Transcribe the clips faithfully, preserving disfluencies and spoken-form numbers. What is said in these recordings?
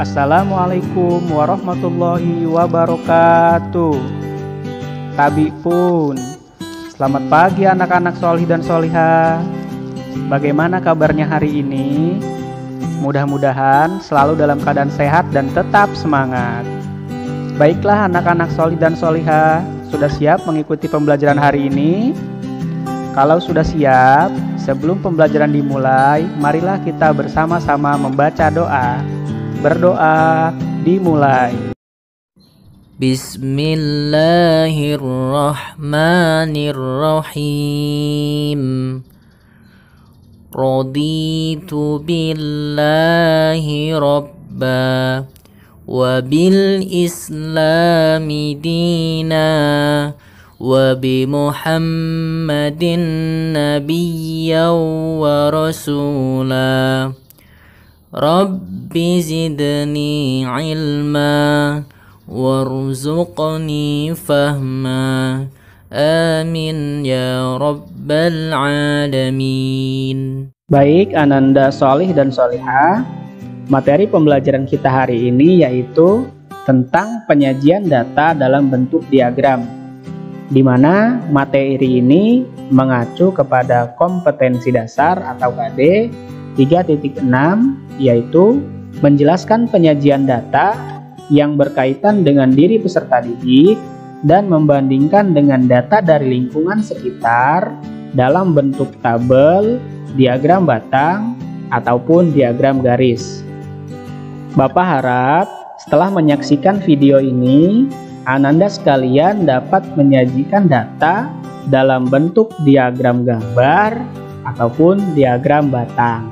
Assalamualaikum warahmatullahi wabarakatuh. Tabi pun, selamat pagi anak-anak solih dan solihah. Bagaimana kabarnya hari ini? Mudah-mudahan selalu dalam keadaan sehat dan tetap semangat. Baiklah anak-anak solih dan solihah, sudah siap mengikuti pembelajaran hari ini? Kalau sudah siap, sebelum pembelajaran dimulai, marilah kita bersama-sama membaca doa. Berdoa dimulai. Bismillahirrahmanirrahim. Raditu billahi rabba wa bil islami dina wa bi muhammadin nabiyyan wa rasula. Rabbi zidni ilma warzuqni fahma. Amin ya rabbal alamin. Baik Ananda solih dan solihah, materi pembelajaran kita hari ini yaitu tentang penyajian data dalam bentuk diagram, di mana materi ini mengacu kepada kompetensi dasar atau K D tiga titik enam, yaitu menjelaskan penyajian data yang berkaitan dengan diri peserta didik dan membandingkan dengan data dari lingkungan sekitar dalam bentuk tabel, diagram batang, ataupun diagram garis. Bapak harap setelah menyaksikan video ini, Ananda sekalian dapat menyajikan data dalam bentuk diagram gambar ataupun diagram batang.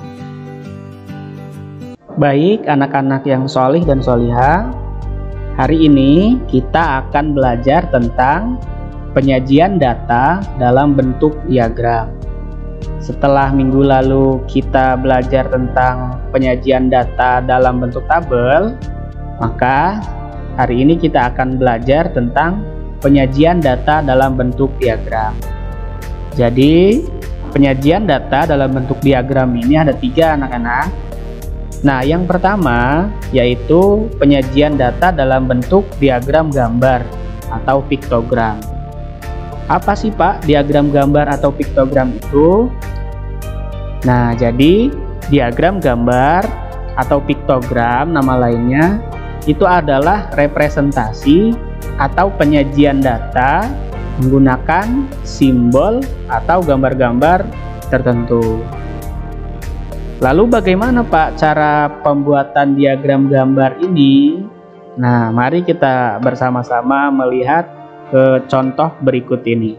Baik anak-anak yang solih dan solihah, hari ini kita akan belajar tentang penyajian data dalam bentuk diagram. Setelah minggu lalu kita belajar tentang penyajian data dalam bentuk tabel, maka hari ini kita akan belajar tentang penyajian data dalam bentuk diagram. Jadi penyajian data dalam bentuk diagram ini ada tiga anak-anak. Nah, yang pertama yaitu penyajian data dalam bentuk diagram gambar atau piktogram. Apa sih Pak diagram gambar atau piktogram itu? Nah, jadi diagram gambar atau piktogram nama lainnya itu adalah representasi atau penyajian data menggunakan simbol atau gambar-gambar tertentu. Lalu bagaimana Pak cara pembuatan diagram gambar ini? Nah, mari kita bersama-sama melihat ke contoh berikut ini.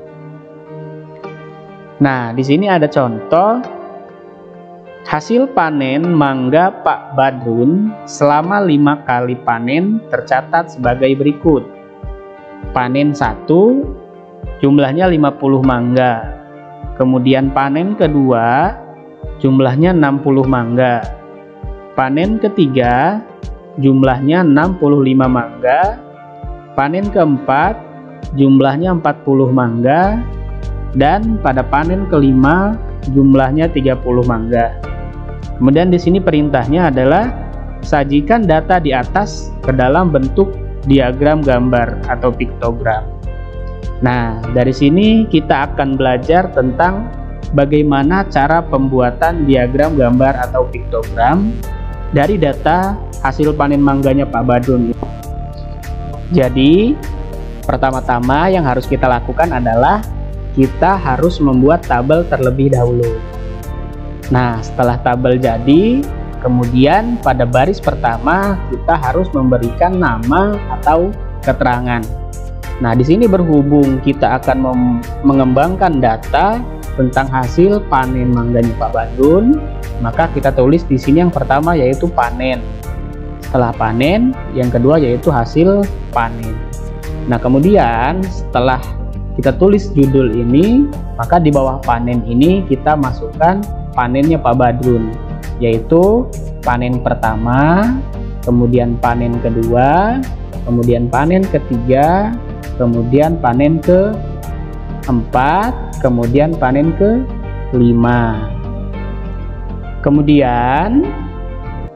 Nah, di sini ada contoh hasil panen mangga Pak Badrun selama lima kali panen tercatat sebagai berikut. Panen satu jumlahnya lima puluh mangga. Kemudian panen kedua jumlahnya enam puluh mangga. Panen ketiga jumlahnya enam puluh lima mangga. Panen keempat jumlahnya empat puluh mangga. Dan pada panen kelima jumlahnya tiga puluh mangga. Kemudian di sini perintahnya adalah sajikan data di atas ke dalam bentuk diagram gambar atau piktogram. Nah, dari sini kita akan belajar tentang bagaimana cara pembuatan diagram gambar atau piktogram dari data hasil panen mangganya Pak Badrun. Jadi, pertama-tama yang harus kita lakukan adalah kita harus membuat tabel terlebih dahulu. Nah, setelah tabel jadi, kemudian pada baris pertama kita harus memberikan nama atau keterangan. Nah, di sini berhubung kita akan mengembangkan data tentang hasil panen mangganya Pak Badrun, maka kita tulis di sini yang pertama yaitu panen. Setelah panen, yang kedua yaitu hasil panen. Nah, kemudian setelah kita tulis judul ini, maka di bawah panen ini kita masukkan panennya Pak Badrun, yaitu panen pertama, kemudian panen kedua, kemudian panen ketiga, kemudian panen keempat, kemudian panen ke lima. Kemudian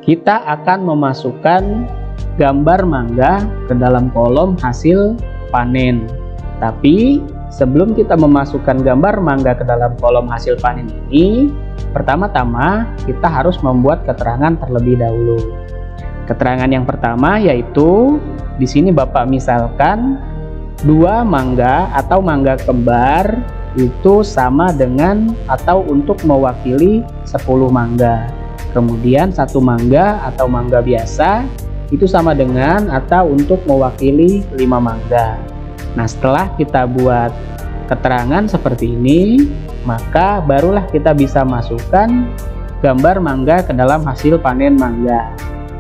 kita akan memasukkan gambar mangga ke dalam kolom hasil panen. Tapi sebelum kita memasukkan gambar mangga ke dalam kolom hasil panen ini, pertama-tama kita harus membuat keterangan terlebih dahulu. Keterangan yang pertama yaitu di sini Bapak misalkan dua mangga atau mangga kembar itu sama dengan atau untuk mewakili sepuluh mangga. Kemudian satu mangga atau mangga biasa itu sama dengan atau untuk mewakili lima mangga. Nah, setelah kita buat keterangan seperti ini, maka barulah kita bisa masukkan gambar mangga ke dalam hasil panen mangga.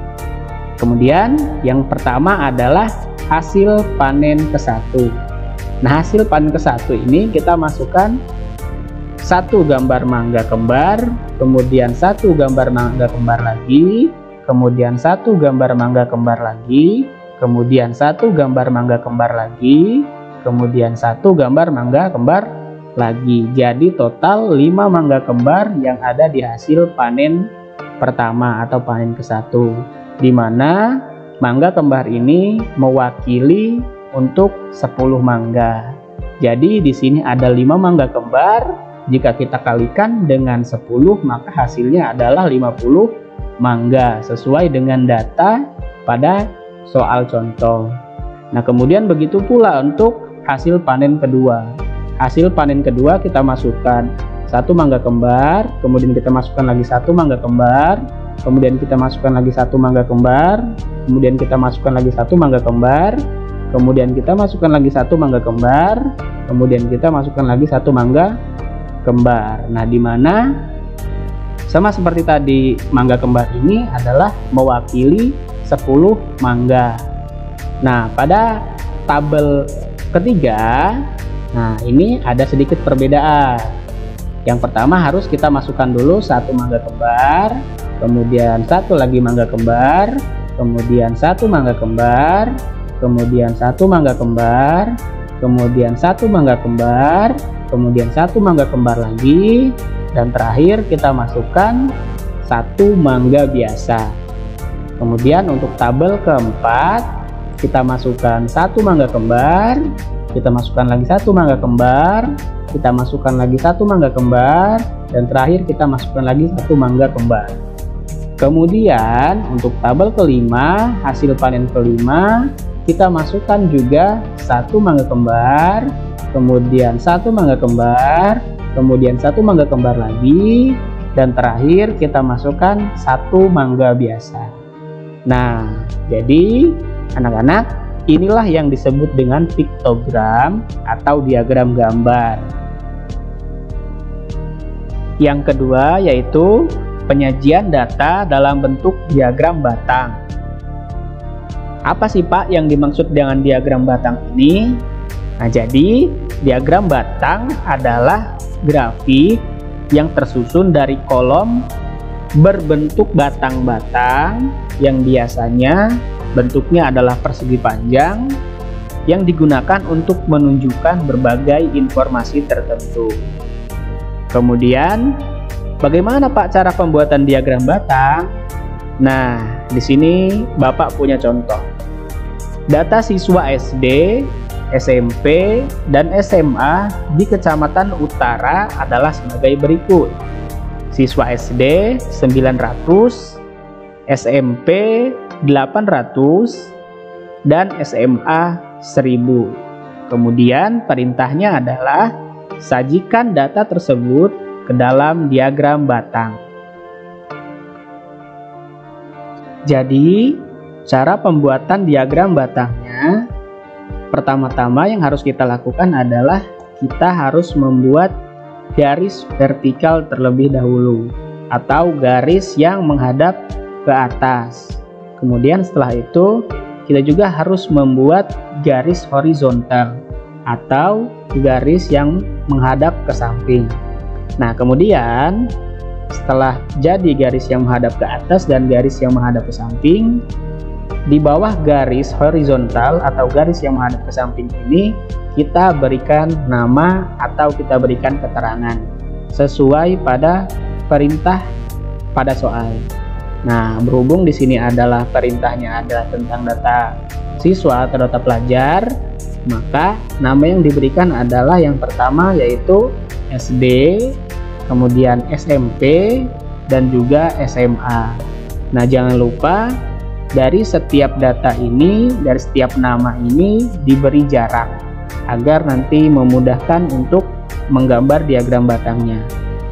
Kemudian yang pertama adalah hasil panen ke satu. Nah, hasil panen ke satu ini kita masukkan satu gambar mangga kembar, kemudian satu gambar mangga kembar lagi, kemudian satu gambar mangga kembar lagi, kemudian satu gambar mangga kembar lagi, kemudian satu gambar mangga kembar lagi. Jadi total lima mangga kembar yang ada di hasil panen pertama atau panen ke satu, di mana mangga kembar ini mewakili untuk sepuluh mangga. Jadi di sini ada lima mangga kembar. Jika kita kalikan dengan sepuluh, maka hasilnya adalah lima puluh mangga sesuai dengan data pada soal contoh. Nah, kemudian begitu pula untuk hasil panen kedua. Hasil panen kedua kita masukkan satu mangga kembar, kemudian kita masukkan lagi satu mangga kembar, kemudian kita masukkan lagi satu mangga kembar, kemudian kita masukkan lagi satu mangga kembar, kemudian kita masukkan lagi satu mangga kembar, kemudian kita masukkan lagi satu mangga kembar. Nah, di mana sama seperti tadi, mangga kembar ini adalah mewakili sepuluh mangga. Nah, pada tabel ketiga, nah ini ada sedikit perbedaan. Yang pertama harus kita masukkan dulu satu mangga kembar, kemudian satu lagi mangga kembar, kemudian satu mangga kembar, kemudian satu mangga kembar, kemudian satu mangga kembar, kemudian satu mangga kembar lagi, dan terakhir kita masukkan satu mangga biasa. Kemudian untuk tabel keempat kita masukkan satu mangga kembar, kita masukkan lagi satu mangga kembar, kita masukkan lagi satu mangga kembar, dan terakhir kita masukkan lagi satu mangga kembar. Kemudian untuk tabel kelima, hasil panen kelima, kita masukkan juga satu mangga kembar, kemudian satu mangga kembar, kemudian satu mangga kembar lagi, dan terakhir kita masukkan satu mangga biasa. Nah, jadi anak-anak, inilah yang disebut dengan piktogram atau diagram gambar. Yang kedua yaitu penyajian data dalam bentuk diagram batang. Apa sih Pak yang dimaksud dengan diagram batang ini? Nah, jadi diagram batang adalah grafik yang tersusun dari kolom berbentuk batang-batang yang biasanya bentuknya adalah persegi panjang yang digunakan untuk menunjukkan berbagai informasi tertentu. Kemudian, bagaimana Pak cara pembuatan diagram batang? Nah, di sini Bapak punya contoh. Data siswa S D, S M P, dan S M A di Kecamatan Utara adalah sebagai berikut. Siswa S D sembilan ratus, S M P delapan ratus, dan S M A seribu. Kemudian perintahnya adalah sajikan data tersebut ke dalam diagram batang. Jadi, cara pembuatan diagram batangnya, pertama-tama yang harus kita lakukan adalah kita harus membuat garis vertikal terlebih dahulu atau garis yang menghadap ke atas. Kemudian setelah itu kita juga harus membuat garis horizontal atau garis yang menghadap ke samping. Nah, kemudian setelah jadi garis yang menghadap ke atas dan garis yang menghadap ke samping, di bawah garis horizontal atau garis yang menghadap ke samping ini kita berikan nama atau kita berikan keterangan sesuai pada perintah pada soal. Nah, berhubung di sini adalah perintahnya adalah tentang data siswa atau data pelajar, maka nama yang diberikan adalah yang pertama yaitu S D, kemudian S M P, dan juga S M A. Nah, jangan lupa dari setiap data ini, dari setiap nama ini diberi jarak agar nanti memudahkan untuk menggambar diagram batangnya.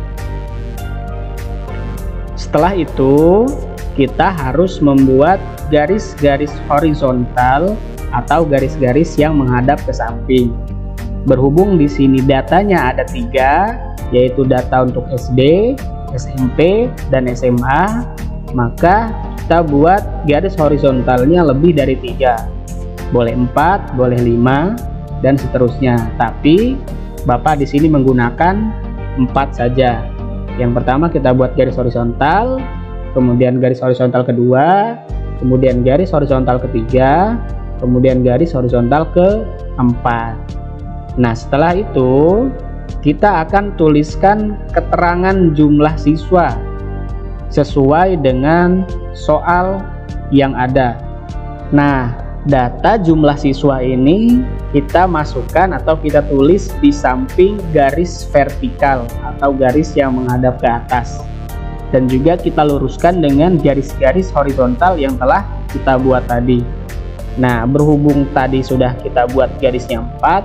Setelah itu, kita harus membuat garis-garis horizontal atau garis-garis yang menghadap ke samping. Berhubung di sini datanya ada tiga, yaitu data untuk S D, S M P, dan S M A, maka kita buat garis horizontalnya lebih dari tiga. Boleh empat, boleh lima, dan seterusnya. Tapi Bapak di sini menggunakan empat saja. Yang pertama kita buat garis horizontal, kemudian garis horizontal kedua, kemudian garis horizontal ketiga, kemudian garis horizontal keempat. Nah, setelah itu kita akan tuliskan keterangan jumlah siswa sesuai dengan soal yang ada. Nah, data jumlah siswa ini kita masukkan atau kita tulis di samping garis vertikal atau garis yang menghadap ke atas, dan juga kita luruskan dengan garis-garis horizontal yang telah kita buat tadi. Nah, berhubung tadi sudah kita buat garisnya empat,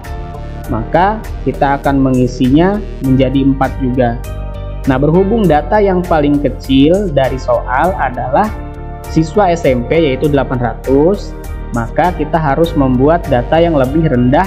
maka kita akan mengisinya menjadi empat juga. Nah, berhubung data yang paling kecil dari soal adalah siswa S M P yaitu delapan ratus, maka kita harus membuat data yang lebih rendah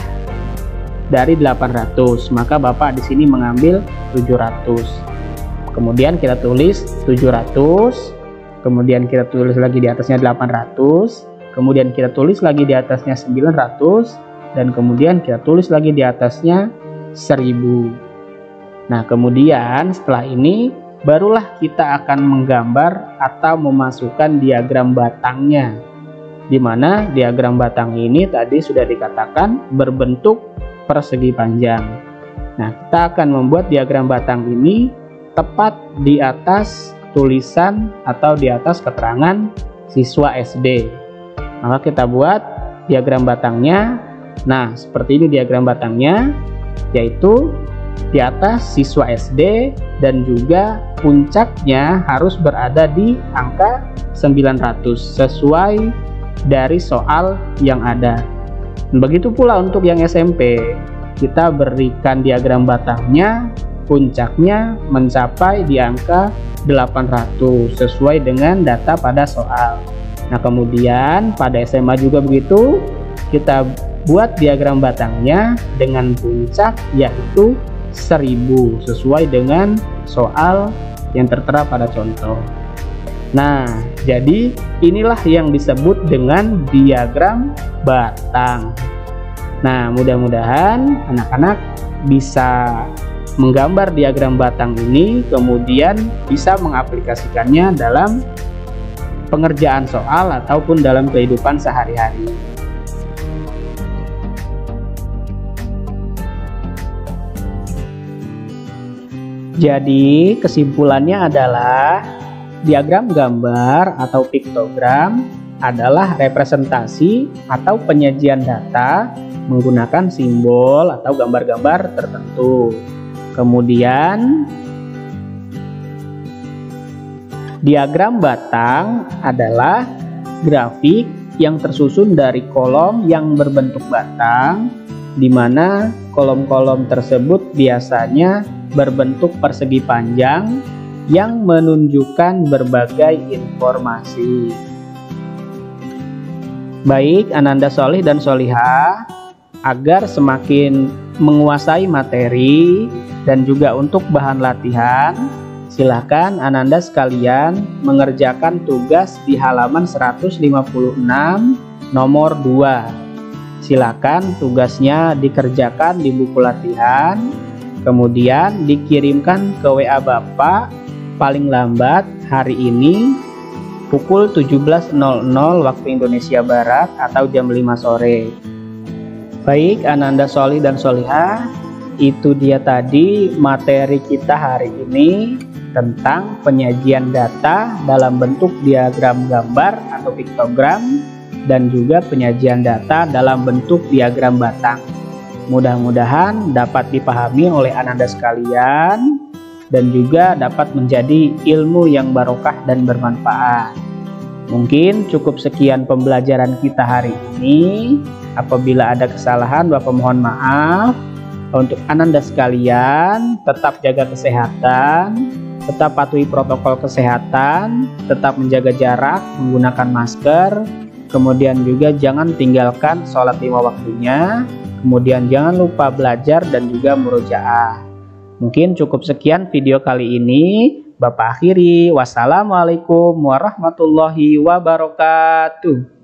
dari delapan ratus. Maka Bapak di sini mengambil tujuh ratus. Kemudian kita tulis tujuh ratus, kemudian kita tulis lagi di atasnya delapan ratus, kemudian kita tulis lagi di atasnya sembilan ratus, dan kemudian kita tulis lagi di atasnya seribu. Nah, kemudian setelah ini barulah kita akan menggambar atau memasukkan diagram batangnya, di mana diagram batang ini tadi sudah dikatakan berbentuk persegi panjang. Nah, kita akan membuat diagram batang ini tepat di atas tulisan atau di atas keterangan siswa S D. Maka kita buat diagram batangnya. Nah, seperti ini diagram batangnya, yaitu di atas siswa S D dan juga puncaknya harus berada di angka sembilan ratus sesuai dari soal yang ada. Begitu pula untuk yang S M P, kita berikan diagram batangnya, puncaknya mencapai di angka delapan ratus sesuai dengan data pada soal. Nah, kemudian pada S M A juga begitu, kita buat diagram batangnya dengan puncak yaitu seribu sesuai dengan soal yang tertera pada contoh. Nah, jadi inilah yang disebut dengan diagram batang. Nah, mudah-mudahan anak-anak bisa menggambar diagram batang ini, kemudian bisa mengaplikasikannya dalam pengerjaan soal ataupun dalam kehidupan sehari-hari. Jadi kesimpulannya adalah diagram gambar atau piktogram adalah representasi atau penyajian data menggunakan simbol atau gambar-gambar tertentu. Kemudian diagram batang adalah grafik yang tersusun dari kolom yang berbentuk batang, di mana kolom-kolom tersebut biasanya berbentuk persegi panjang yang menunjukkan berbagai informasi. Baik Ananda Solih dan Solihah, agar semakin menguasai materi dan juga untuk bahan latihan, silakan Ananda sekalian mengerjakan tugas di halaman seratus lima puluh enam nomor dua. Silakan tugasnya dikerjakan di buku latihan, kemudian dikirimkan ke W A Bapak paling lambat hari ini pukul tujuh belas nol nol waktu Indonesia Barat atau jam lima sore. Baik Ananda Solih dan Solihah, itu dia tadi materi kita hari ini. tentang penyajian data dalam bentuk diagram gambar atau piktogram dan juga penyajian data dalam bentuk diagram batang. Mudah-mudahan dapat dipahami oleh ananda sekalian dan juga dapat menjadi ilmu yang barokah dan bermanfaat. Mungkin cukup sekian pembelajaran kita hari ini. Apabila ada kesalahan, Bapak mohon maaf. Untuk ananda sekalian, tetap jaga kesehatan, tetap patuhi protokol kesehatan, tetap menjaga jarak, menggunakan masker, kemudian juga jangan tinggalkan sholat lima waktunya, kemudian jangan lupa belajar dan juga murojaah. Mungkin cukup sekian video kali ini. Bapak akhiri. Wassalamualaikum warahmatullahi wabarakatuh.